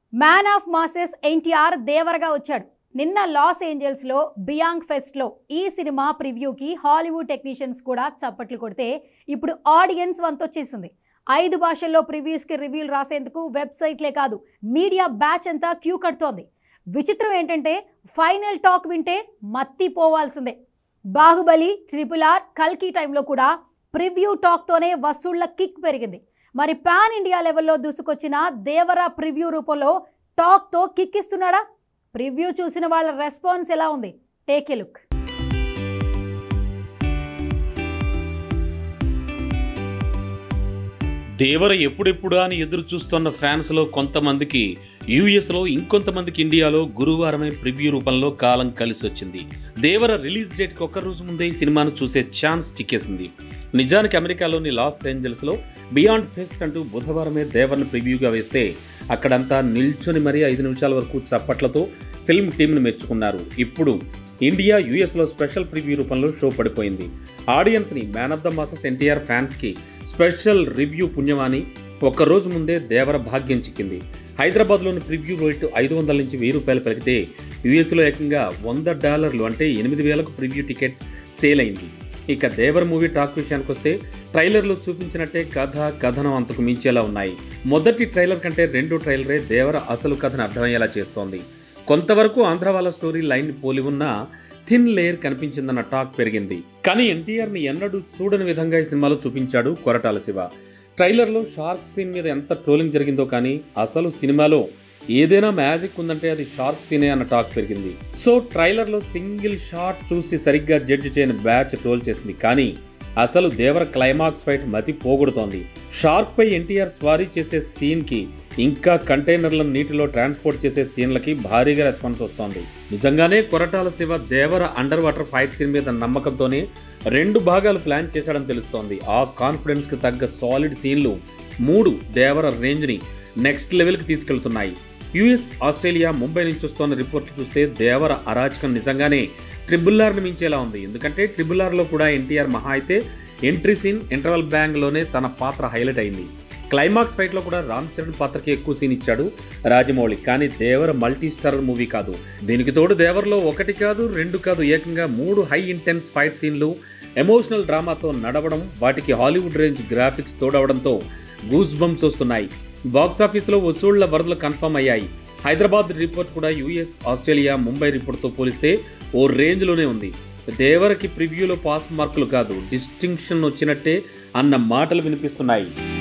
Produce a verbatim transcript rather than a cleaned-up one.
Man of masses NTR దేవరగా వచ్చాడు. నిన్న లాస్ ఏంజల్స్లో బియాంగ్ ఫెస్ట్లో ఈ సినిమా ప్రివ్యూకి హాలీవుడ్ టెక్నీషియన్స్ కూడా చప్పట్లు కొడితే ఇప్పుడు ఆడియన్స్ వంతొచ్చేసింది. ఐదు భాషల్లో ప్రివ్యూస్కి రివ్యూలు రాసేందుకు వెబ్సైట్లే కాదు మీడియా బ్యాచ్ అంతా క్యూ కడుతోంది. విచిత్రం ఏంటంటే ఫైనల్ టాక్ వింటే మత్తిపోవాల్సిందే. బాహుబలి, ట్రిపుల్ ఆర్, కల్కి టైంలో కూడా ప్రివ్యూ టాక్తోనే వసూళ్ల కిక్ పెరిగింది. మరి పాన్ ఇండియా లెవెల్లో దూసుకొచ్చిన దేవర ప్రివ్యూ రూపంలో టాక్తో కిక్ ఇస్తున్నాడా? ప్రివ్యూ చూసిన వాళ్ళ రెస్పాన్స్ ఎలా ఉంది? Take a look. దేవర ఎప్పుడెప్పుడా అని ఎదురు చూస్తున్న ఫ్యాన్స్లో కొంతమందికి యూఎస్లో, ఇంకొంతమందికి ఇండియాలో గురువారమే ప్రివ్యూ రూపంలో కాలం కలిసి వచ్చింది. దేవర రిలీజ్ డేట్కి ఒక్క రోజు ముందే ఈ సినిమాను చూసే ఛాన్స్ చిక్కేసింది. నిజానికి అమెరికాలోని లాస్ ఏంజల్స్లో బియాండ్ ఫెస్ట్ అంటూ బుధవారమే దేవర్ను ప్రివ్యూగా వేస్తే అక్కడంతా నిల్చొని మరీ ఐదు నిమిషాల వరకు చప్పట్లతో ఫిల్మ్ టీంను మెచ్చుకున్నారు. ఇప్పుడు ఇండియా, యూఎస్లో స్పెషల్ ప్రివ్యూ రూపంలో షో పడిపోయింది. ఆడియన్స్ని man of the masses NTR ఫ్యాన్స్కి స్పెషల్ రివ్యూ పుణ్యమాని ఒక్కరోజు ముందే దేవర భాగ్యం చిక్కింది. హైదరాబాద్లోని ప్రివ్యూ రేటు ఐదు వందల నుంచి వెయ్యి రూపాయలు పలికితే యూఎస్లో ఏకంగా వంద డాలర్లు అంటే ఎనిమిది వేలకు ప్రివ్యూ టికెట్ సేల్ అయింది. ఇక దేవర్ మూవీ టాక్ విషయానికి వస్తే ట్రైలర్లో చూపించినట్టే కథ, కథనం అంతకు మించేలా ఉన్నాయి. మొదటి ట్రైలర్ కంటే రెండో ట్రైలరే దేవర అసలు కథను అర్థమయ్యేలా చేస్తోంది. కొంతవరకు ఆంధ్ర వాళ్ళ స్టోరీ లైన్ పోలి ఉన్న థిన్ లేయర్ కనిపించిందన్న టాక్ పెరిగింది. కానీ ఎన్టీఆర్ని ఎన్నడూ చూడని విధంగా ఈ సినిమాలో చూపించాడు కొరటాల శివ. ట్రైలర్లో షార్క్ సీన్ మీద ఎంత ట్రోలింగ్ జరిగిందో కానీ అసలు సినిమాలో ఏదైనా మ్యాజిక్ ఉందంటే అది షార్క్ సీనే అన్న టాక్ పెరిగింది. సో ట్రైలర్లో సింగిల్ షాట్ చూసి సరిగ్గా జడ్జి చేయని బ్యాచ్ ట్రోల్ చేసింది. కానీ అసలు దేవర క్లైమాక్స్ ఫైట్ మతి పోగొడుతోంది. షార్క్ పై ఎన్టీఆర్ స్వారీ చేసే సీన్కి, ఇంకా కంటైనర్లను నీటిలో ట్రాన్స్పోర్ట్ చేసే సీన్లకి భారీగా రెస్పాన్స్ వస్తోంది. నిజంగానే Koratala Siva Devara under water fight scene మీద నమ్మకంతోనే రెండు భాగాలు ప్లాన్ చేశాడని తెలుస్తోంది. ఆ కాన్ఫిడెన్స్కి తగ్గ సాలిడ్ సీన్లు మూడు దేవర రేంజ్ని నెక్స్ట్ లెవెల్కి తీసుకెళ్తున్నాయి. యూఎస్, ఆస్ట్రేలియా, ముంబై నుంచి వస్తున్న రిపోర్ట్లు చూస్తే దేవర అరాచకం నిజంగానే ట్రిపుల్ ఆర్ని మించేలా ఉంది. ఎందుకంటే ట్రిపుల్ ఆర్లో కూడా ఎన్టీఆర్ మహా అయితే ఎంట్రీ సీన్, ఇంటర్వల్ బ్యాంగ్లోనే తన పాత్ర హైలైట్ అయింది. క్లైమాక్స్ ఫైట్లో కూడా రామ్ చరణ్ పాత్రకి ఎక్కువ సీన్ ఇచ్చాడు రాజమౌళి. కానీ దేవర మల్టీ స్టారర్ మూవీ కాదు. దీనికి తోడు దేవర్లో ఒకటి కాదు, రెండు కాదు, ఏకంగా మూడు హై ఇంటెన్స్ ఫైట్ సీన్లు ఎమోషనల్ డ్రామాతో నడవడం, వాటికి హాలీవుడ్ రేంజ్ గ్రాఫిక్స్ తోడవడంతో గూస్ బంప్స్ వస్తున్నాయి. బాక్సాఫీస్లో వసూళ్ల వరదలు కన్ఫర్మ్ అయ్యాయి. హైదరాబాద్ రిపోర్ట్ కూడా యూఎస్, ఆస్ట్రేలియా, ముంబై రిపోర్ట్తో పోలిస్తే ఓ రేంజ్లోనే ఉంది. దేవరకి ప్రివ్యూలో పాస్ మార్కులు కాదు, డిస్టింక్షన్ వచ్చినట్టే అన్న మాటలు వినిపిస్తున్నాయి.